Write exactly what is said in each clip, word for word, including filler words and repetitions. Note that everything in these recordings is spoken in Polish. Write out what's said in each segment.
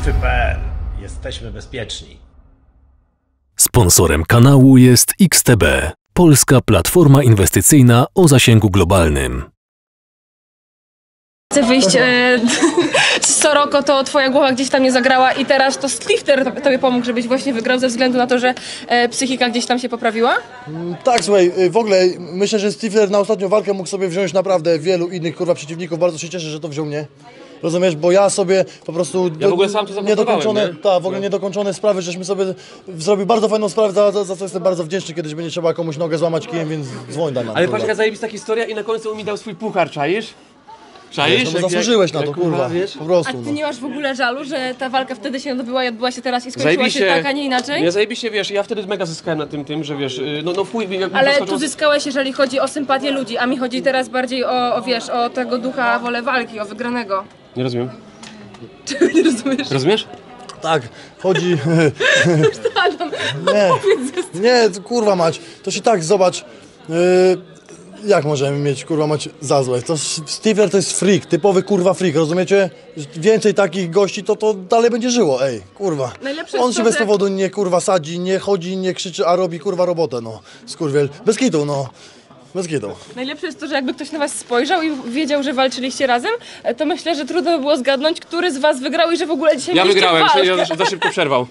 bitwy kropka pe el. Jesteśmy bezpieczni. Sponsorem kanału jest X T B, polska platforma inwestycyjna o zasięgu globalnym. Chcę wyjść e, z Soroko, to twoja głowa gdzieś tam nie zagrała i teraz to Stifler tobie pomógł, żebyś właśnie wygrał ze względu na to, że e, psychika gdzieś tam się poprawiła? Tak, słuchaj, w ogóle myślę, że Stifler na ostatnią walkę mógł sobie wziąć naprawdę wielu innych kurwa przeciwników. Bardzo się cieszę, że to wziął mnie. Rozumiesz, bo ja sobie po prostu ja w ogóle sam to niedokończone, nie? ta, w ogóle niedokończone sprawy, żeśmy sobie zrobili bardzo fajną sprawę, za, za, za co jestem bardzo wdzięczny, kiedyś będzie trzeba komuś nogę złamać kijem, więc dzwoń daj nam. Ale patrz, jaka zajebista historia i na końcu mi dał swój puchar, czaisz? Czaisz? Wiesz, no bo zasłużyłeś na to, kurwa, wiesz? po prostu. A ty no. nie masz w ogóle żalu, że ta walka wtedy się odbyła i odbyła się teraz i skończyła Zajebiście, się tak, a nie inaczej? Ja zajebiście, wiesz, ja wtedy mega zyskałem na tym, tym, że wiesz, no, no w chuj... Ale tu zyskałeś, jeżeli chodzi o sympatię ludzi, a mi chodzi teraz bardziej o, o wiesz, o tego ducha, wolę walki, o wygranego. Nie rozumiem. Czego nie rozumiesz? Rozumiesz? Tak, chodzi... Adam, nie, nie, kurwa mać, to się tak, zobacz, yy, jak możemy mieć, kurwa mać, za złe? To Stifler to jest freak, typowy kurwa freak, rozumiecie? Więcej takich gości, to to dalej będzie żyło, ej, kurwa. Najlepsze On jest się to, bez że- powodu nie kurwa sadzi, nie chodzi, nie krzyczy, a robi kurwa robotę, no, skurwiel, bez kitu, no. Bez kitu. Najlepsze jest to, że jakby ktoś na was spojrzał i wiedział, że walczyliście razem, to myślę, że trudno by było zgadnąć, który z was wygrał i że w ogóle dzisiaj Ja mieliście wygrałem, walkę. ja za, za szybko przerwał.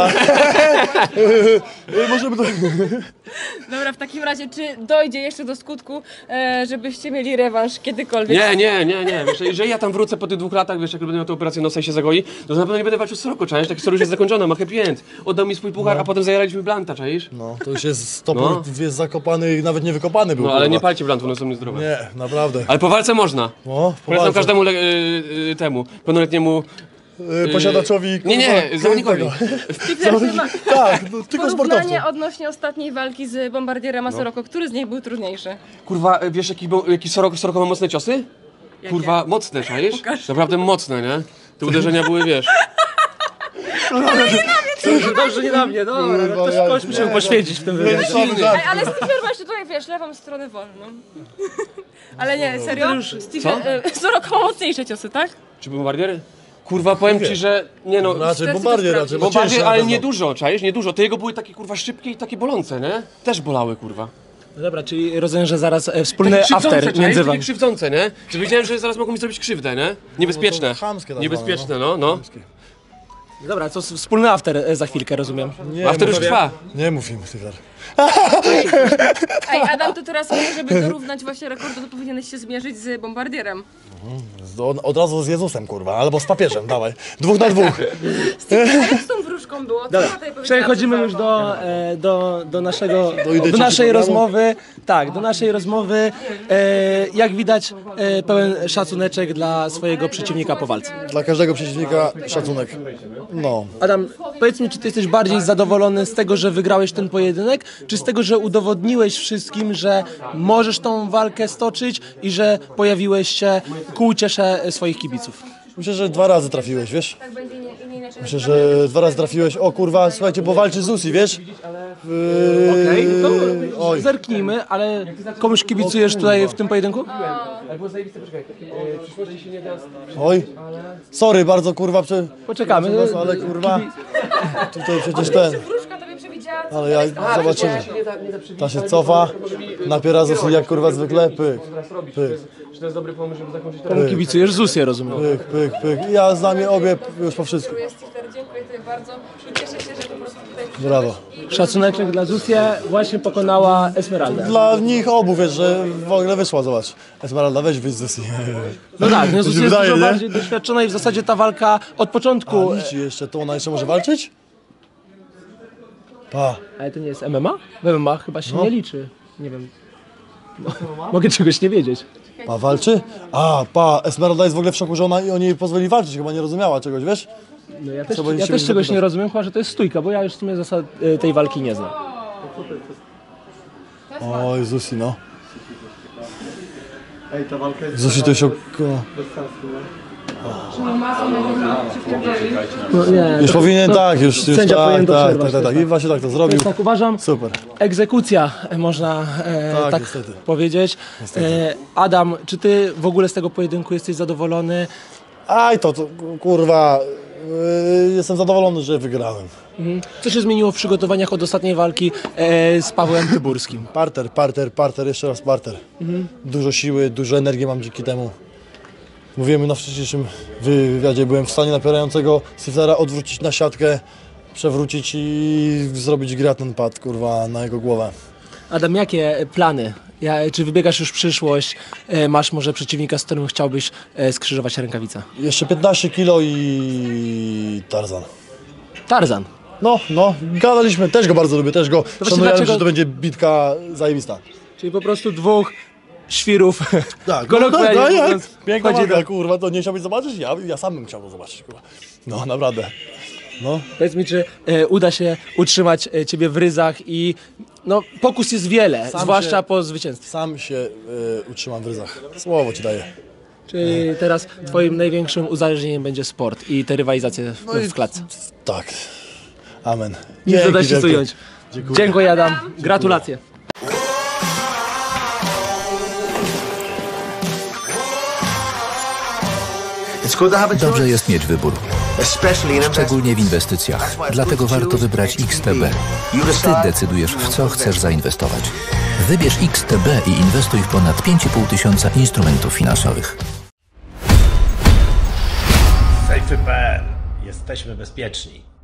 Możemy to... Dobra, w takim razie, czy dojdzie jeszcze do skutku, e, żebyście mieli rewanż kiedykolwiek? Nie, nie, nie, nie, wiesz, jeżeli ja tam wrócę po tych dwóch latach, wiesz, jak będę miał tę operację nosa i się zagoi, to na pewno nie będę walczył z Soroko, czaisz? Taki story już jest zakończony, ma happy end. Oddał mi swój puchar, a potem zajaraliśmy Blanta, czaisz? No, to już jest topór, No. jest zakopany, nawet nie wykopany był, No ale kurwa. nie palcie Blantów, one są niezdrowe. Nie, naprawdę. Ale po walce można. No, po Polecam walce. każdemu le, y, y, temu, pełnoletniemu... Yy, posiadaczowi, Nie, nie, kurwa, zawodnikowi. Stifler, ma Tak, no, tylko sportowców. porównanie odnośnie ostatniej walki z bombardierem a Soroko, który z nich był trudniejszy? Kurwa, wiesz jaki, był- jaki Soroko, Soroko ma mocne ciosy? Kurwa, mocne, czaisz? Pokaż. Naprawdę mocne, nie? Te uderzenia były, wiesz... Dobrze, nie na mnie, dobra, Kurwa, też ja- kogoś musimy poświęcić w tym wywiadzie. Ej, ale Stifler ma jeszcze tutaj, wiesz, lewą stronę wolną. Ale nie, serio? Stifler, e, Soroko ma mocniejsze ciosy, tak? Czy bombardiery? Kurwa, powiem ci, że... Nie no... Raczej Chcę bombardier, to raczej, bo Bombardier, cięższy na ale pewno. nie dużo, czaisz? Nie dużo. Te jego były takie kurwa szybkie i takie bolące, nie? Też bolały, kurwa. No dobra, czyli rozumiem, że zaraz e, wspólny Takie krzywdzące, after czaisz? między wami. Takie krzywdzące, nie? Że wiedziałem, że zaraz mogą mi zrobić krzywdę, nie? Niebezpieczne. No to chamskie tak Niebezpieczne, zwane, no, no. Dobra, to s- wspólny after e, za chwilkę, rozumiem. Nie, After już mów- trwa. Nie mów im, Stifler. Ej, Adam, to teraz mówię, żeby dorównać właśnie rekordu, to powinieneś się zmierzyć z bombardierem. Od, od razu z Jezusem, kurwa, albo z papieżem, dawaj. Dwóch na dwóch. A jak z tą wróżką było? Co Dobra, ona tutaj powiedziała przechodzimy przed już walką? do, e, do, do naszego, Do do, idei naszej programu. rozmowy. Tak, do naszej rozmowy. E, jak widać, e, pełen szacuneczek dla swojego przeciwnika po walce. Dla każdego przeciwnika szacunek. No. Adam, powiedz mi, czy ty jesteś bardziej zadowolony z tego, że wygrałeś ten pojedynek, czy z tego, że udowodniłeś wszystkim, że możesz tą walkę stoczyć i że pojawiłeś się ku uciesze swoich kibiców? Myślę, że dwa razy trafiłeś, wiesz? Tak będzie nie, nie inaczej. Myślę, że dwa razy trafiłeś. O kurwa, słuchajcie, bo walczy z Uzi, wiesz? Yy, Okej, to Oj. zerknijmy, ale komuś kibicujesz tutaj w tym pojedynku? Ale było zajebiste, poczekaj. W przyszłości się nie da... Oj. Sorry bardzo, kurwa, prze... Poczekamy. ale kurwa, tutaj przecież ten, Wróżka tobie przewidziała, co ale ja, zobaczymy. Ta się cofa, napiera z Uzi jak kurwa zwykle, pyk, pyk, Czy to jest dobry pomysł, żeby zakończyć Komu kibicujesz? Zusie, rozumiem. pyk, pyk, pyk. I ja znam je obie już po wszystkim. jest Stifler, dziękuję tobie bardzo i cieszę się, że po prostu tutaj Brawo. Szacuneczek dla Zusie, właśnie pokonała Esmeraldę. Dla nich obu, wiesz, że w ogóle wyszła, zobacz. Esmeralda, weź wyjść z Uzi. No tak, no To Zusia się jest wydaje, dużo nie? bardziej doświadczona i w zasadzie ta walka od początku... A nic jeszcze, to ona jeszcze może walczyć? Pa. Ale to nie jest M M A? W M M A chyba się No. nie liczy. Nie wiem. No, mogę czegoś nie wiedzieć. Pa walczy? A, pa, Esmeralda jest w ogóle w szoku, że ona i oni jej pozwoli walczyć, chyba nie rozumiała czegoś, wiesz? No ja też, Trzeba ja się też będzie czegoś zapytać. nie rozumiem, chyba że to jest stójka, bo ja już w sumie zasad y, tej walki nie znam. Oj, Zusi, no. Zusi to się... No, nie, Już to, powinien, tak, już, już sędzia tak, powinien to tak, tak, przerwać, tak, tak, tak. i właśnie tak to zrobił. więc tak uważam, Super. egzekucja można e, Tak, tak, niestety. powiedzieć. E, Adam, czy ty w ogóle z tego pojedynku jesteś zadowolony? Aj, to, to kurwa, Yy, jestem zadowolony, że wygrałem. Co się zmieniło w przygotowaniach od ostatniej walki e, z Pawłem Tyburskim? Parter, parter, parter, jeszcze raz parter. Dużo siły, dużo energii mam dzięki temu. Mówiłem na wcześniejszym wywiadzie, byłem w stanie napierającego Stieflera odwrócić na siatkę, przewrócić i zrobić gratny pad, kurwa, na jego głowę. Adam, jakie plany? Ja, czy wybiegasz już w przyszłość? E, masz może przeciwnika, z którym chciałbyś e, skrzyżować rękawice? Jeszcze piętnaście kilo i Tarzan. Tarzan. No, no, gadaliśmy, też go bardzo lubię, też go właśnie szanuję, dlaczego- że to będzie bitka zajebista. Czyli po prostu dwóch świrów. Tak, kolokwialnie no, no, jak? mówiąc, Piękna chodzi walka, do- kurwa, to nie chciałbyś zobaczyć? Ja, ja sam bym chciał to zobaczyć, kurwa. No, naprawdę. No. Powiedz mi, czy e, uda się utrzymać e, ciebie w ryzach i no, pokus jest wiele, Sam zwłaszcza się- po zwycięstwie. Sam się y, utrzymam w ryzach. Słowo ci daję. Czyli teraz twoim największym uzależnieniem będzie sport i te rywalizacje w, No i- w klatce. Tak. Amen. Nic Dzięki dodać się wielkie. ująć. Dziękuję. Dziękuję, Adam. Gratulacje. Dobrze jest mieć wybór, szczególnie w inwestycjach. Dlatego warto wybrać X T B. Ty decydujesz, w co chcesz zainwestować. Wybierz X T B i inwestuj w ponad pięć i pół tysiąca instrumentów finansowych. Safety kropka p l. Jesteśmy bezpieczni.